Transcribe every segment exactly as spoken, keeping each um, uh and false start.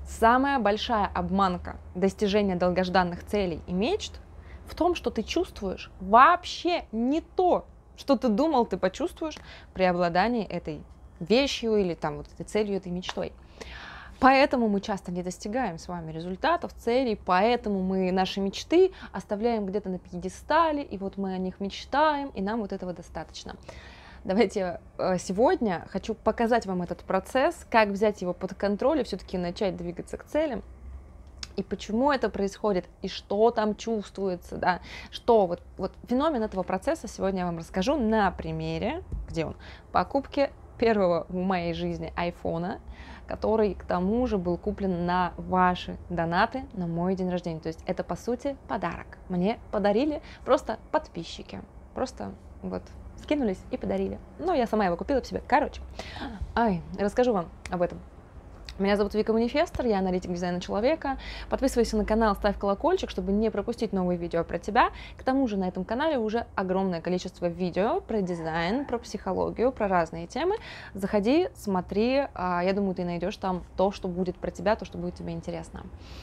Самая большая обманка достижения долгожданных целей и мечт в том, что ты чувствуешь вообще не то, что ты думал, ты почувствуешь при обладании этой вещью или там вот этой целью, этой мечтой. Поэтому мы часто не достигаем с вами результатов, целей, поэтому мы наши мечты оставляем где-то на пьедестале, и вот мы о них мечтаем, и нам вот этого достаточно. Давайте сегодня хочу показать вам этот процесс, как взять его под контроль и все-таки начать двигаться к целям. И почему это происходит, и что там чувствуется, да, что вот, вот феномен этого процесса сегодня я вам расскажу на примере, где он, покупки первого в моей жизни айфона, который к тому же был куплен на ваши донаты на мой день рождения. То есть это по сути подарок. Мне подарили просто подписчики, просто вот скинулись и подарили. Но я сама его купила в себе. Короче, ай, расскажу вам об этом. Меня зовут Вика Манифестор, я аналитик дизайна человека. Подписывайся на канал, ставь колокольчик, чтобы не пропустить новые видео про тебя. К тому же на этом канале уже огромное количество видео про дизайн, про психологию, про разные темы. Заходи, смотри, я думаю, ты найдешь там то, что будет про тебя, то, что будет тебе интересно.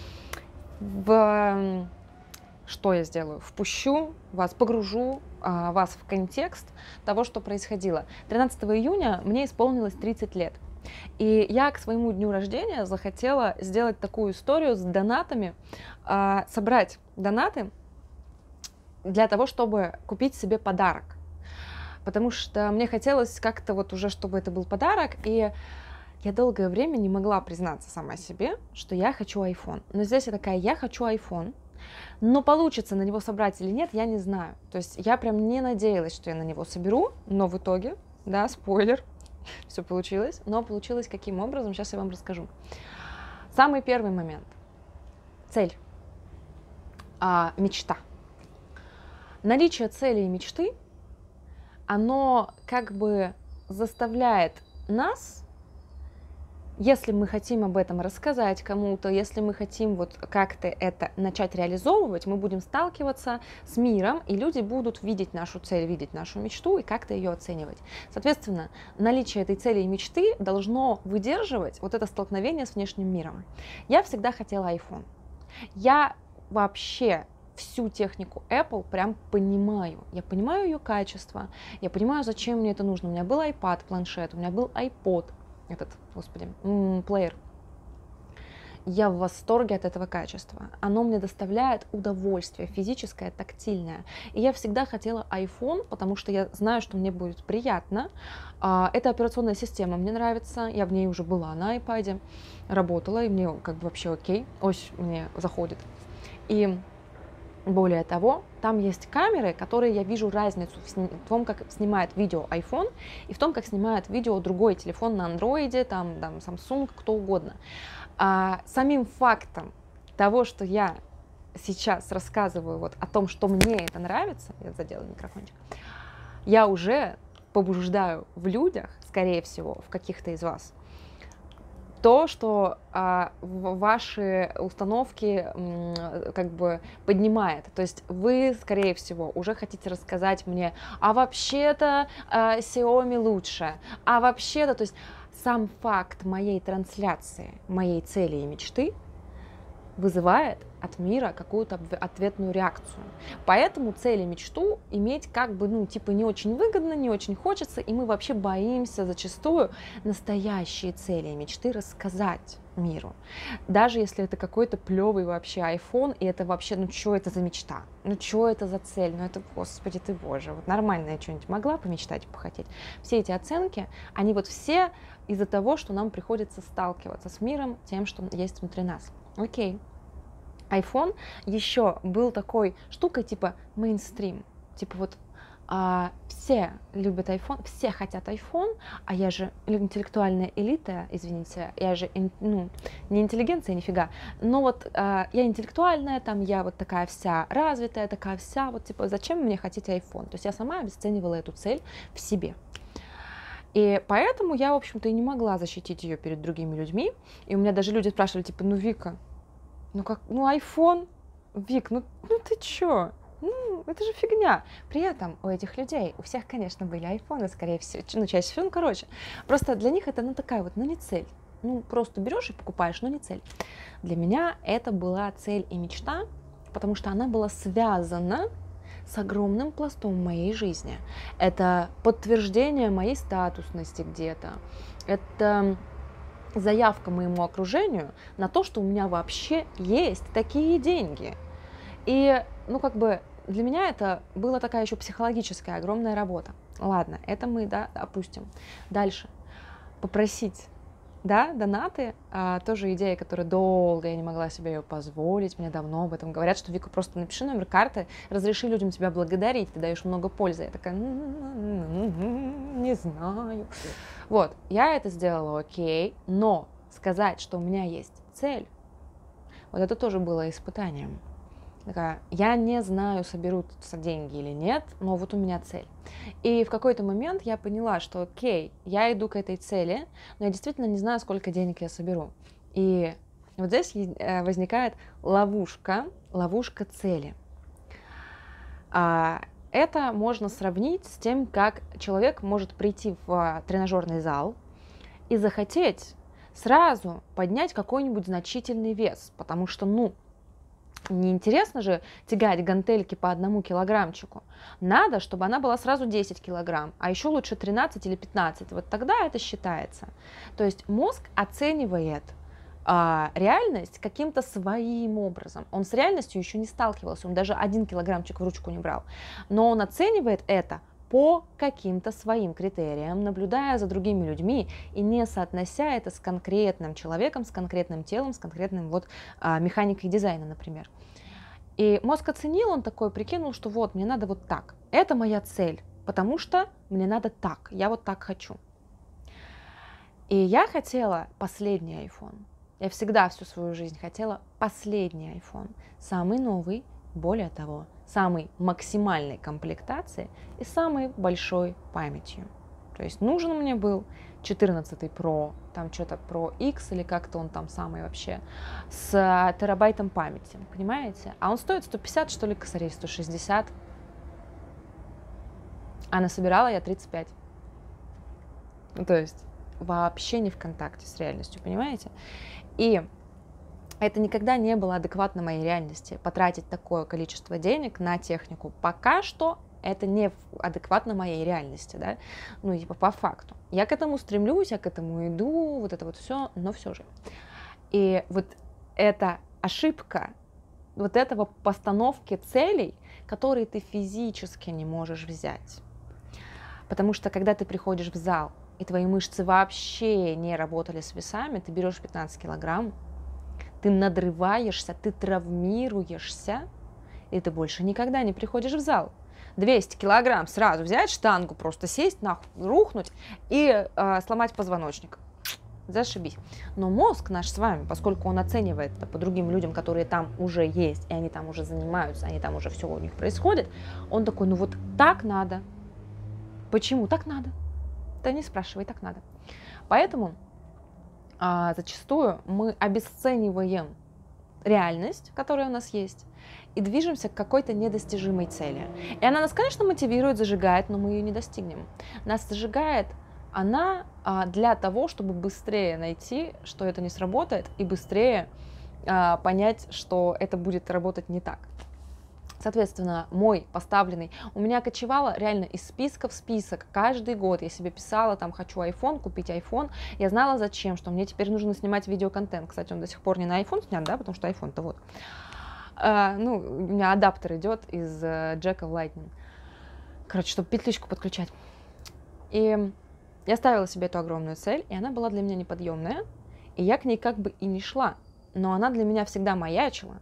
В... Что я сделаю? Впущу вас, погружу а, вас в контекст того, что происходило. тринадцатого июня мне исполнилось тридцать лет. И я к своему дню рождения захотела сделать такую историю с донатами, а, собрать донаты для того, чтобы купить себе подарок. Потому что мне хотелось как-то вот уже, чтобы это был подарок, и я долгое время не могла признаться сама себе, что я хочу iPhone. Но здесь я такая, я хочу iPhone, но получится на него собрать или нет, я не знаю. То есть я прям не надеялась, что я на него соберу, но в итоге, да, спойлер, все получилось. Но получилось каким образом, сейчас я вам расскажу. Самый первый момент. Цель. А, мечта. Наличие цели и мечты, оно как бы заставляет нас, если мы хотим об этом рассказать кому-то, если мы хотим вот как-то это начать реализовывать, мы будем сталкиваться с миром, и люди будут видеть нашу цель, видеть нашу мечту и как-то ее оценивать. Соответственно, наличие этой цели и мечты должно выдерживать вот это столкновение с внешним миром. Я всегда хотела iPhone. Я вообще всю технику Apple прям понимаю. Я понимаю ее качество, я понимаю, зачем мне это нужно. У меня был iPad, планшет, у меня был iPod, этот, господи, плеер. Я в восторге от этого качества. Оно мне доставляет удовольствие физическое, тактильное. И я всегда хотела iPhone, потому что я знаю, что мне будет приятно. Эта операционная система мне нравится. Я в ней уже была на iPad, работала, и мне как бы вообще окей. Ось мне заходит. И более того, там есть камеры, которые я вижу разницу в том, как снимает видео iPhone и в том, как снимает видео другой телефон на Android, там, там Samsung, кто угодно. А самим фактом того, что я сейчас рассказываю вот о том, что мне это нравится, я задела микрофончик, я уже побуждаю в людях, скорее всего, в каких-то из вас, то, что а, ваши установки м, как бы поднимает. То есть вы, скорее всего, уже хотите рассказать мне, а вообще-то а, Xiaomi лучше, а вообще-то, то есть сам факт моей трансляции, моей цели и мечты вызывает от мира какую-то ответную реакцию. Поэтому цель и мечту иметь как бы, ну, типа не очень выгодно, не очень хочется, и мы вообще боимся зачастую настоящие цели и мечты рассказать миру. Даже если это какой-то плевый вообще iPhone, и это вообще, ну что это за мечта? Ну что это за цель? Ну это, господи ты боже, вот нормально я что-нибудь могла помечтать, похотеть. Все эти оценки, они вот все из-за того, что нам приходится сталкиваться с миром, тем, что есть внутри нас. Окей. iPhone еще был такой штукой типа мейнстрим. Типа вот а, все любят iPhone, все хотят iPhone, а я же интеллектуальная элита, извините, я же ну, не интеллигенция нифига, но вот а, я интеллектуальная, там я вот такая вся развитая, такая вся, вот типа зачем мне хотеть iPhone? То есть я сама обесценивала эту цель в себе. И поэтому я, в общем-то, и не могла защитить ее перед другими людьми. И у меня даже люди спрашивали, типа, ну, Вика, ну как, ну, iPhone, Вик, ну, ну ты чё? Ну, это же фигня. При этом у этих людей, у всех, конечно, были айфоны, скорее всего, ну, чаще всего, ну, короче. Просто для них это, ну, такая вот, ну, не цель. ну, просто берешь и покупаешь, но не цель. Для меня это была цель и мечта, потому что она была связана с огромным пластом моей жизни. Это подтверждение моей статусности где-то. Это заявка моему окружению на то, что у меня вообще есть такие деньги. И, ну, как бы, для меня это была такая еще психологическая огромная работа. Ладно, это мы, да, опустим. Дальше. Попросить, да, донаты, а, тоже идея, которая долго я не могла себе ее позволить, мне давно об этом говорят, что, Вика, просто напиши номер карты, разреши людям тебя благодарить, ты даешь много пользы. Я такая, не знаю. Вот, я это сделала, окей, но сказать, что у меня есть цель, вот это тоже было испытанием. Такая, я не знаю, соберутся деньги или нет, но вот у меня цель. И в какой-то момент я поняла, что окей, я иду к этой цели, но я действительно не знаю, сколько денег я соберу. И вот здесь возникает ловушка, ловушка цели. Это можно сравнить с тем, как человек может прийти в тренажерный зал и захотеть сразу поднять какой-нибудь значительный вес, потому что, ну, неинтересно же тягать гантельки по одному килограммчику. Надо, чтобы она была сразу десять килограмм, а еще лучше тринадцать или пятнадцать. Вот тогда это считается. То есть мозг оценивает а, реальность каким-то своим образом. Он с реальностью еще не сталкивался, он даже один килограммчик в ручку не брал. Но он оценивает это по каким-то своим критериям, наблюдая за другими людьми и не соотнося это с конкретным человеком, с конкретным телом, с конкретным вот а, механикой дизайна, например. И мозг оценил, он такой прикинул, что вот, мне надо вот так. Это моя цель, потому что мне надо так, я вот так хочу. И я хотела последний iPhone. Я всегда всю свою жизнь хотела последний iPhone, самый новый, более того, самой максимальной комплектации и самой большой памятью. То есть нужен мне был четырнадцатый Pro, там что-то Pro X или как-то он там самый вообще, с терабайтом памяти, понимаете? А он стоит сто пятьдесят, что ли, косарей, сто шестьдесят. А насобирала я тридцать пять. Ну, то есть вообще не в контакте с реальностью, понимаете? И это никогда не было адекватно моей реальности, потратить такое количество денег на технику. Пока что это не адекватно моей реальности, да, ну, типа по факту. Я к этому стремлюсь, я к этому иду, вот это вот все, но все же. И вот эта ошибка вот этого постановки целей, которые ты физически не можешь взять. Потому что когда ты приходишь в зал, и твои мышцы вообще не работали с весами, ты берешь пятнадцать килограмм, ты надрываешься, ты травмируешься, и ты больше никогда не приходишь в зал. двести килограмм сразу взять, штангу просто сесть, нахуй, рухнуть и э, сломать позвоночник. Зашибись. Но мозг наш с вами, поскольку он оценивает это по другим людям, которые там уже есть, и они там уже занимаются, они там уже все у них происходит, он такой, ну вот так надо. Почему так надо? Да не спрашивай, так надо. Поэтому а, зачастую мы обесцениваем реальность, которая у нас есть, и движемся к какой-то недостижимой цели. И она нас, конечно, мотивирует, зажигает, но мы ее не достигнем. Нас зажигает она а, для того, чтобы быстрее найти, что это не сработает, и быстрее а, понять, что это будет работать не так. Соответственно, мой поставленный, у меня кочевало реально из списка в список. Каждый год я себе писала, там, хочу iPhone, купить iPhone. Я знала зачем, что мне теперь нужно снимать видеоконтент. Кстати, он до сих пор не на iPhone снят, да, потому что iPhone-то вот. А, ну, у меня адаптер идет из uh, джека в Lightning. Короче, чтобы петличку подключать. И я ставила себе эту огромную цель, и она была для меня неподъемная. И я к ней как бы и не шла. Но она для меня всегда маячила.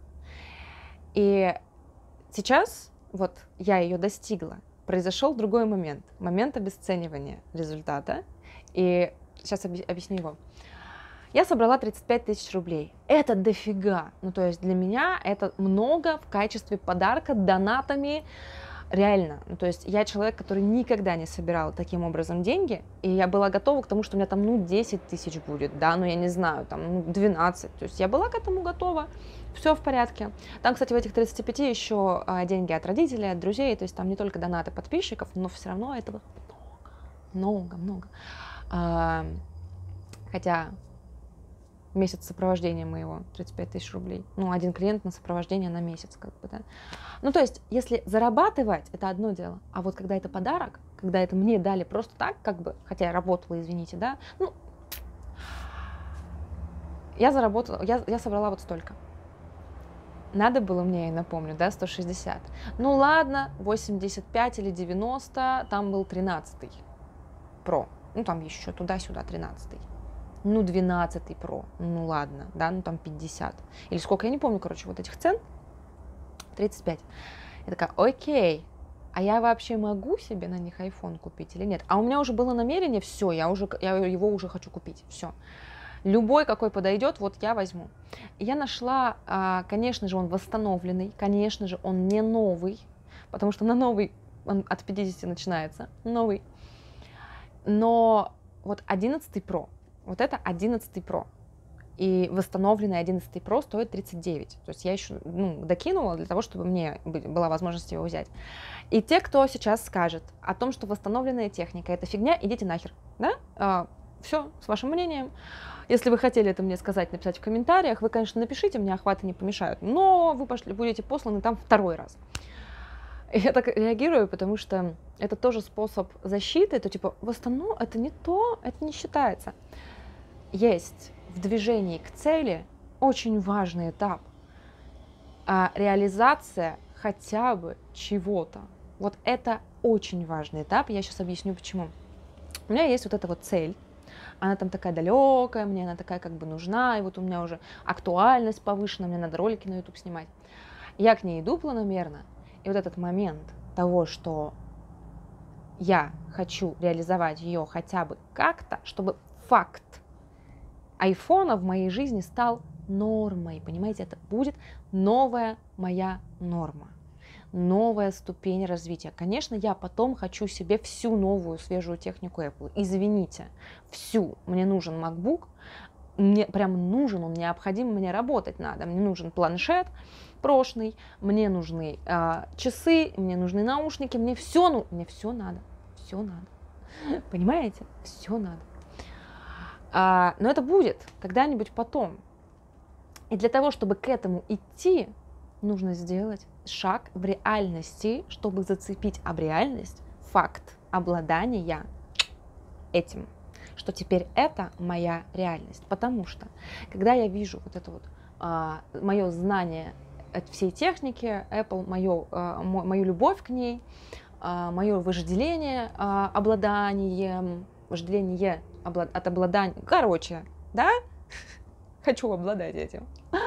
И сейчас, вот, я ее достигла, произошел другой момент, момент обесценивания результата, и сейчас объясню его. Я собрала тридцать пять тысяч рублей, это дофига, ну, то есть для меня это много в качестве подарка донатами, реально, ну, то есть я человек, который никогда не собирал таким образом деньги, и я была готова к тому, что у меня там, ну, десять тысяч будет, да, ну, я не знаю, там, ну, двенадцать, то есть я была к этому готова. Все в порядке. Там, кстати, в этих тридцати пяти еще а, деньги от родителей, от друзей, то есть там не только донаты подписчиков, но все равно этого много, много, много. А, хотя месяц сопровождения моего, тридцать пять тысяч рублей. Ну, один клиент на сопровождение на месяц, как бы, да. Ну, то есть, если зарабатывать, это одно дело, а вот когда это подарок, когда это мне дали просто так, как бы, хотя я работала, извините, да, ну, я заработала, я, я собрала вот столько. Надо было мне, я напомню, да, сто шестьдесят. Ну, ладно, восемьдесят пять или девяносто, там был тринадцатый Pro. Ну, там еще туда-сюда тринадцатый. Ну, двенадцатый Pro, ну ладно, да, ну там пятьдесят. Или сколько, я не помню, короче, вот этих цен. тридцать пять. Я такая, окей, а я вообще могу себе на них iPhone купить или нет? А у меня уже было намерение, все, я, уже, я его уже хочу купить, все. Любой, какой подойдет, вот я возьму. И я нашла, конечно же, он восстановленный, конечно же, он не новый, потому что на новый он от пятидесяти начинается, новый. Но вот одиннадцатый Pro, вот это одиннадцатый Pro. И восстановленный одиннадцатый Pro стоит тридцать девять. То есть я еще ну, докинула для того, чтобы мне была возможность его взять. И те, кто сейчас скажет о том, что восстановленная техника — это фигня, идите нахер. Да? А, все, с вашим мнением. Если вы хотели это мне сказать, написать в комментариях, вы, конечно, напишите, мне охваты не помешают. Но вы пошли, будете посланы там второй раз. И я так реагирую, потому что это тоже способ защиты. Это типа, восстанов... это не то, это не считается. Есть в движении к цели очень важный этап. А реализация хотя бы чего-то. Вот это очень важный этап. Я сейчас объясню, почему. У меня есть вот эта вот цель. Она там такая далекая, мне она такая как бы нужна. И вот у меня уже актуальность повышена, мне надо ролики на YouTube снимать. Я к ней иду планомерно. И вот этот момент того, что я хочу реализовать ее хотя бы как-то, чтобы факт айфона в моей жизни стал нормой. Понимаете, это будет новая моя норма, новая ступень развития. Конечно, я потом хочу себе всю новую свежую технику Apple. Извините, всю. Мне нужен MacBook, мне прям нужен, он необходим, мне работать надо. Мне нужен планшет прошный, мне нужны э, часы, мне нужны наушники, мне все, ну, мне все надо, все надо. Понимаете? Все надо. А, но это будет когда-нибудь потом. И для того, чтобы к этому идти, нужно сделать шаг в реальности, чтобы зацепить об реальность факт обладания этим. Что теперь это моя реальность. Потому что, когда я вижу вот это вот а, мое знание от всей техники Apple, мою, а, мою любовь к ней, а, мое вожделение а, обладанием, вожделение облад, от обладания, короче, да, хочу обладать этим.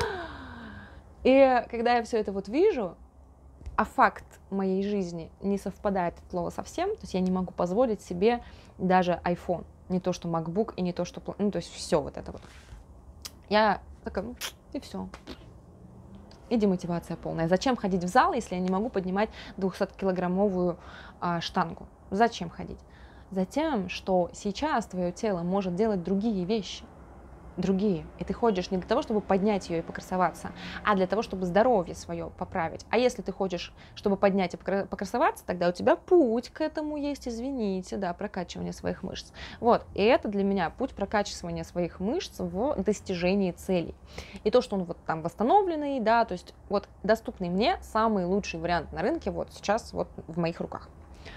И когда я все это вот вижу, а факт моей жизни не совпадает от слова совсем, то есть я не могу позволить себе даже iPhone, не то что MacBook и не то что, ну то есть все вот это вот. Я такая, ну, и все. И демотивация полная. Зачем ходить в зал, если я не могу поднимать двухсоткилограммовую а, штангу? Зачем ходить? Затем, что сейчас твое тело может делать другие вещи. Другие. И ты ходишь не для того, чтобы поднять ее и покрасоваться, а для того, чтобы здоровье свое поправить. А если ты хочешь, чтобы поднять и покрасоваться, тогда у тебя путь к этому есть, извините, да, прокачивание своих мышц. Вот. И это для меня путь прокачивания своих мышц в достижении целей. И то, что он вот там восстановленный, да, то есть вот доступный мне самый лучший вариант на рынке вот сейчас вот в моих руках.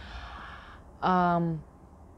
Ам...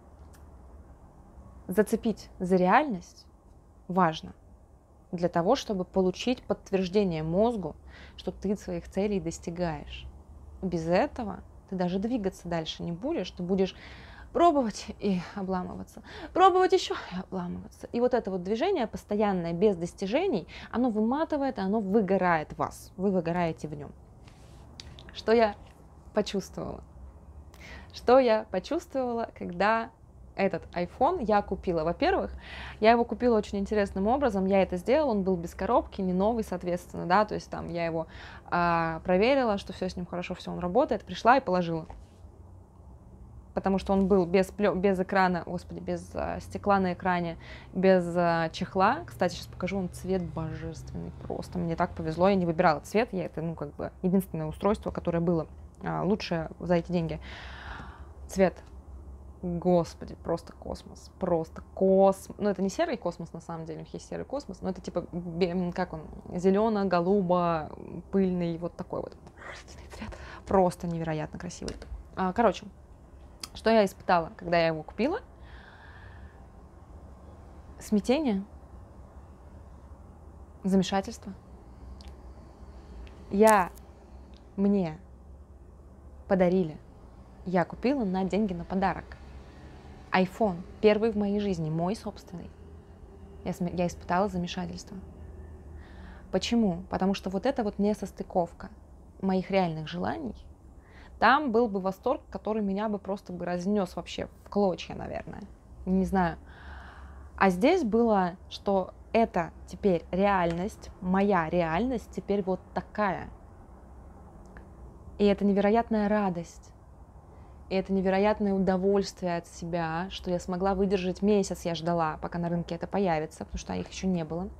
Зацепить за реальность важно для того, чтобы получить подтверждение мозгу, что ты своих целей достигаешь. Без этого ты даже двигаться дальше не будешь, ты будешь пробовать и обламываться, пробовать еще и обламываться. И вот это вот движение постоянное, без достижений, оно выматывает, оно выгорает вас, вы выгораете в нем. Что я почувствовала? Что я почувствовала, когда этот iPhone я купила? Во-первых, я его купила очень интересным образом, я это сделала, он был без коробки, не новый, соответственно, да, то есть там я его а, проверила, что все с ним хорошо, все он работает, пришла и положила. Потому что он был без, без экрана, господи, без а, стекла на экране, без а, чехла. Кстати, сейчас покажу вам цвет божественный, просто мне так повезло, я не выбирала цвет, я это, ну, как бы, единственное устройство, которое было а, лучшее за эти деньги. Цвет Господи, просто космос, просто космос. Ну, это не серый космос, на самом деле, у них есть серый космос, но это типа, как он, зелено-голубо-пыльный, вот такой вот цвет. Просто невероятно красивый. Короче, что я испытала, когда я его купила? Смятение, замешательство. Я, мне подарили, я купила на деньги на подарок iPhone, первый в моей жизни, мой собственный. Я, я испытала замешательство. Почему? Потому что вот это вот несостыковка моих реальных желаний, там был бы восторг, который меня бы просто бы разнес вообще в клочья, наверное. Не знаю. А здесь было, что это теперь реальность, моя реальность теперь вот такая. И это невероятная радость. И это невероятное удовольствие от себя, что я смогла выдержать месяц, я ждала, пока на рынке это появится, потому что их еще не было.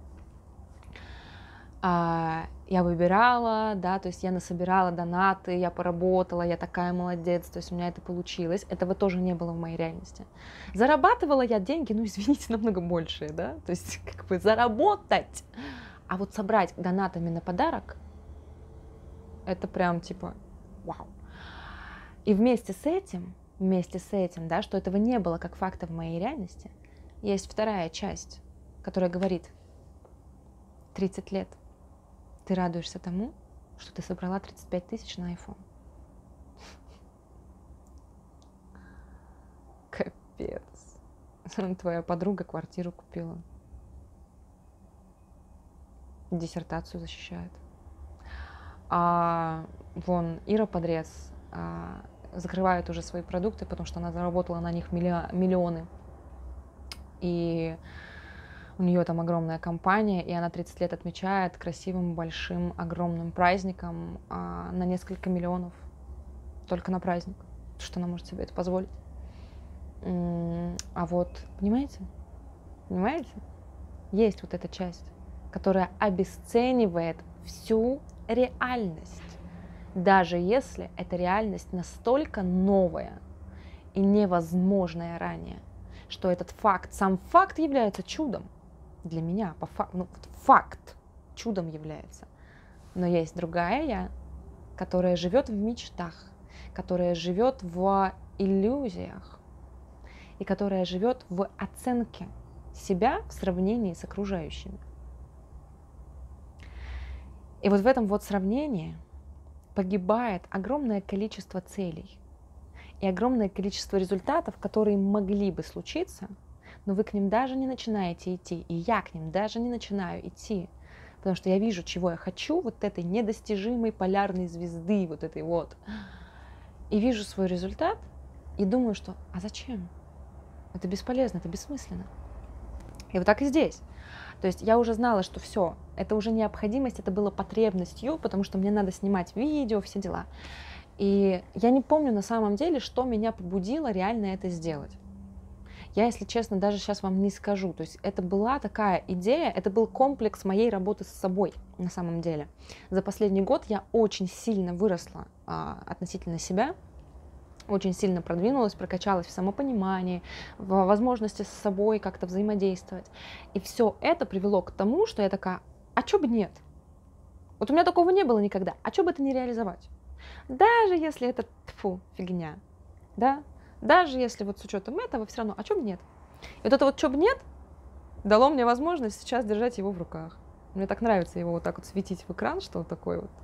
А, я выбирала, да, то есть я насобирала донаты, я поработала, я такая молодец, то есть у меня это получилось. Этого тоже не было в моей реальности. Зарабатывала я деньги, ну, извините, намного большие, да, то есть как бы заработать. А вот собрать донатами на подарок, это прям типа вау. И вместе с этим, вместе с этим, да, что этого не было как факта в моей реальности, есть вторая часть, которая говорит: тридцать лет ты радуешься тому, что ты собрала тридцать пять тысяч на iPhone. Капец. Твоя подруга квартиру купила. Диссертацию защищает. А вон Ира Подрез а, закрывает уже свои продукты, потому что она заработала на них миллионы. И у нее там огромная компания, и она тридцать лет отмечает красивым, большим, огромным праздником а, на несколько миллионов. Только на праздник. Что она может себе это позволить. А вот, понимаете? Понимаете? Есть вот эта часть, которая обесценивает всю реальность. Даже если эта реальность настолько новая и невозможная ранее, что этот факт, сам факт является чудом для меня, по факту, ну, факт чудом является. Но есть другая я, которая живет в мечтах, которая живет в иллюзиях и которая живет в оценке себя в сравнении с окружающими. И вот в этом вот сравнении погибает огромное количество целей и огромное количество результатов, которые могли бы случиться, но вы к ним даже не начинаете идти, и я к ним даже не начинаю идти, потому что я вижу, чего я хочу, вот этой недостижимой полярной звезды, вот этой вот, и вижу свой результат, и думаю, что а зачем? Это бесполезно, это бессмысленно. И вот так и здесь. То есть я уже знала, что все, это уже необходимость, это было потребностью, потому что мне надо снимать видео, все дела. И я не помню на самом деле, что меня побудило реально это сделать. Я, если честно, даже сейчас вам не скажу. То есть это была такая идея, это был комплекс моей работы с собой на самом деле. За последний год я очень сильно выросла а, относительно себя, очень сильно продвинулась, прокачалась в самопонимании, в возможности с собой как-то взаимодействовать. И все это привело к тому, что я такая, а чё бы нет? Вот у меня такого не было никогда, а чё бы это не реализовать? Даже если это, тьфу, фигня, да? Даже если вот с учетом этого, все равно, а чё бы нет? И вот это вот чё бы нет дало мне возможность сейчас держать его в руках. Мне так нравится его вот так вот светить в экран, что вот такой вот.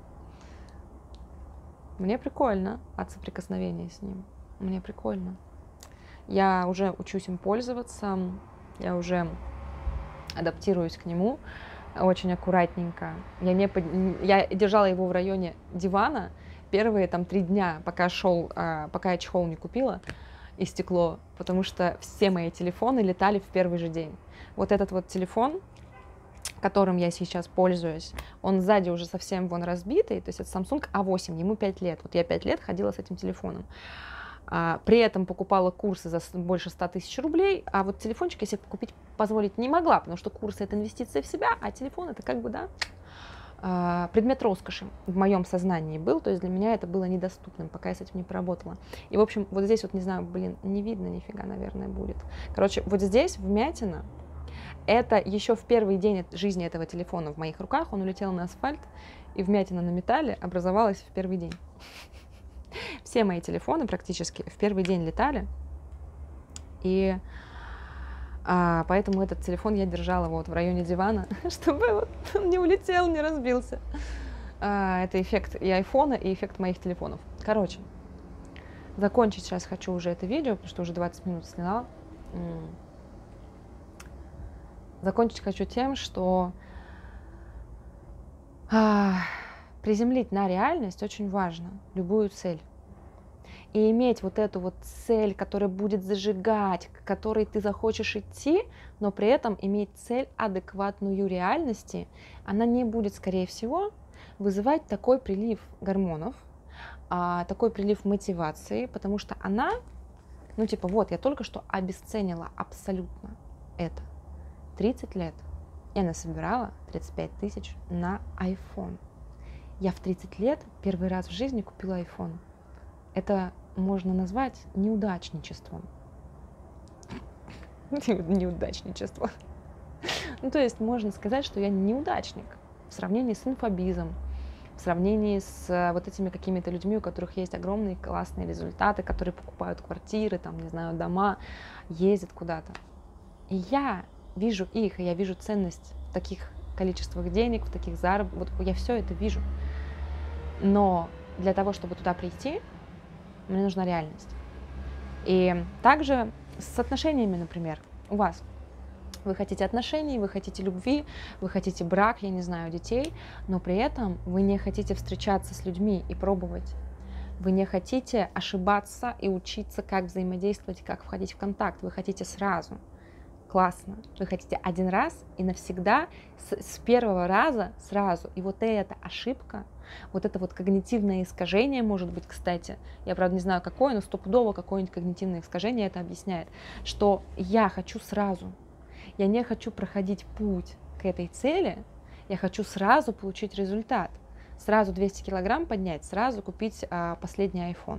Мне прикольно от соприкосновения с ним. Мне прикольно. Я уже учусь им пользоваться, я уже адаптируюсь к нему очень аккуратненько. Я, не под... я держала его в районе дивана первые там три дня, пока шел, пока я чехол не купила и стекло, потому что все мои телефоны летали в первый же день. Вот этот вот телефон, которым я сейчас пользуюсь, он сзади уже совсем вон разбитый, то есть это Samsung а восемь, ему пять лет. Вот я пять лет ходила с этим телефоном. А, при этом покупала курсы за больше ста тысяч рублей, а вот телефончик я себе купить позволить не могла, потому что курсы — это инвестиция в себя, а телефон — это как бы, да, а, предмет роскоши в моем сознании был, то есть для меня это было недоступным, пока я с этим не поработала. И, в общем, вот здесь вот, не знаю, блин, не видно нифига, наверное, будет. Короче, вот здесь вмятина, это еще в первый день жизни этого телефона в моих руках, он улетел на асфальт, и вмятина на металле образовалась в первый день. Все мои телефоны практически в первый день летали, и а, поэтому этот телефон я держала вот в районе дивана, чтобы вот он не улетел, не разбился. А, это эффект и айфона, и эффект моих телефонов. Короче, закончить сейчас хочу уже это видео, потому что уже двадцать минут сняла. Закончить хочу тем, что а, приземлить на реальность очень важно, любую цель. И иметь вот эту вот цель, которая будет зажигать, к которой ты захочешь идти, но при этом иметь цель адекватную реальности, она не будет, скорее всего, вызывать такой прилив гормонов, а, такой прилив мотивации, потому что она, ну типа вот, я только что обесценила абсолютно это. тридцать лет я насобирала тридцать пять тысяч на iPhone. Я в тридцать лет первый раз в жизни купила iPhone. Это можно назвать неудачничеством. Неудачничество. Ну, то есть можно сказать, что я неудачник в сравнении с инфобизом, в сравнении с вот этими какими-то людьми, у которых есть огромные классные результаты, которые покупают квартиры, там, не знаю, дома, ездят куда-то. И я вижу их, и я вижу ценность в таких количествах денег, в таких заработках, вот я все это вижу. Но для того, чтобы туда прийти, мне нужна реальность. И также с отношениями, например, у вас. Вы хотите отношений, вы хотите любви, вы хотите брак, я не знаю, детей, но при этом вы не хотите встречаться с людьми и пробовать. Вы не хотите ошибаться и учиться, как взаимодействовать, как входить в контакт. Вы хотите сразу. Классно. Вы хотите один раз и навсегда, с, с первого раза сразу. И вот эта ошибка, вот это вот когнитивное искажение, может быть, кстати, я, правда, не знаю, какое, но стопудово какое-нибудь когнитивное искажение это объясняет, что я хочу сразу, я не хочу проходить путь к этой цели, я хочу сразу получить результат, сразу двести килограмм поднять, сразу купить а, последний iPhone.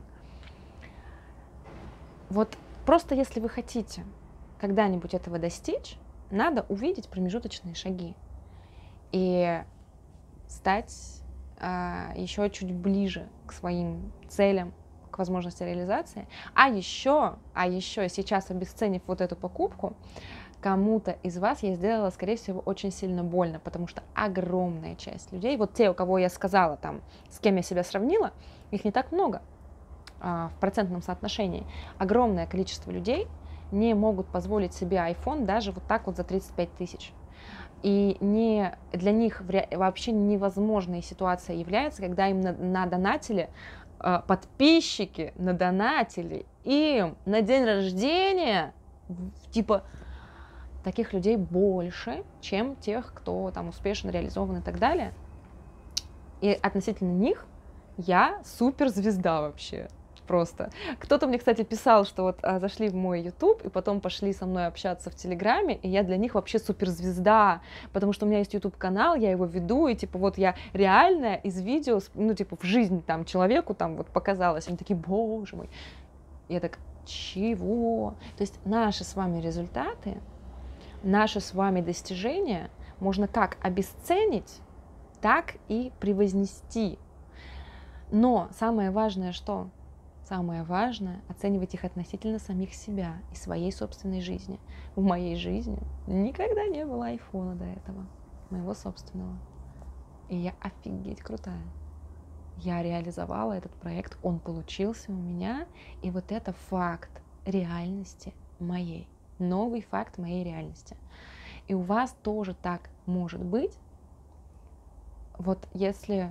Вот просто если вы хотите когда-нибудь этого достичь, надо увидеть промежуточные шаги и стать а, еще чуть ближе к своим целям, к возможности реализации. А еще, а еще сейчас, обесценив вот эту покупку, кому-то из вас я сделала, скорее всего, очень сильно больно, потому что огромная часть людей, вот те, у кого я сказала, там, с кем я себя сравнила, их не так много а, в процентном соотношении. Огромное количество людей не могут позволить себе iPhone даже вот так вот за тридцать пять тысяч. И не, для них вообще невозможной ситуация является, когда им надонатили, э, подписчики надонатили им на день рождения, типа, таких людей больше, чем тех, кто там успешно реализован и так далее. И относительно них я суперзвезда вообще. Просто. Кто-то мне, кстати, писал, что вот а, зашли в мой YouTube и потом пошли со мной общаться в Телеграме, и я для них вообще суперзвезда, потому что у меня есть YouTube-канал, я его веду, и типа вот я реальная из видео, ну типа в жизни там человеку там вот показалось, они такие, боже мой. Я так, чего? То есть наши с вами результаты, наши с вами достижения можно как обесценить, так и превознести. Но самое важное, что? Самое важное — оценивать их относительно самих себя и своей собственной жизни. В моей жизни никогда не было айфона до этого, моего собственного. И я офигеть крутая. Я реализовала этот проект, он получился у меня, и вот это факт реальности моей, новый факт моей реальности. И у вас тоже так может быть. Вот если...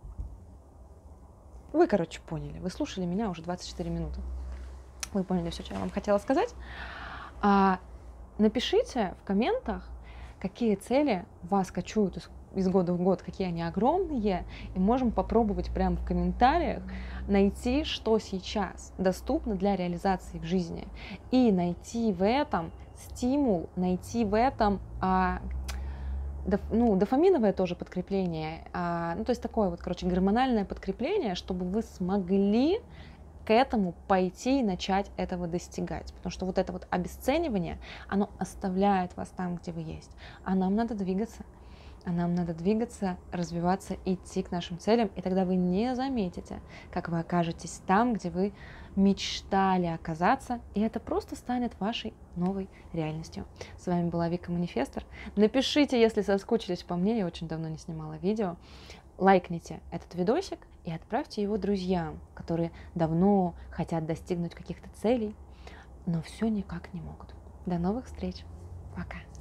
Вы, короче, поняли. Вы слушали меня уже двадцать четыре минуты. Вы поняли все, что я вам хотела сказать. А, напишите в комментах, какие цели вас качуют из, из года в год, какие они огромные. И можем попробовать прямо в комментариях найти, что сейчас доступно для реализации в жизни. И найти в этом стимул, найти в этом... А, доф, ну, дофаминовое тоже подкрепление, а, ну, то есть такое вот, короче, гормональное подкрепление, чтобы вы смогли к этому пойти и начать этого достигать. Потому что вот это вот обесценивание, оно оставляет вас там, где вы есть. А нам надо двигаться. А нам надо двигаться, развиваться, идти к нашим целям, и тогда вы не заметите, как вы окажетесь там, где вы мечтали оказаться, и это просто станет вашей новой реальностью. С вами была Вика Манифестор. Напишите, если соскучились по мне, я очень давно не снимала видео. Лайкните этот видосик и отправьте его друзьям, которые давно хотят достигнуть каких-то целей, но все никак не могут. До новых встреч. Пока.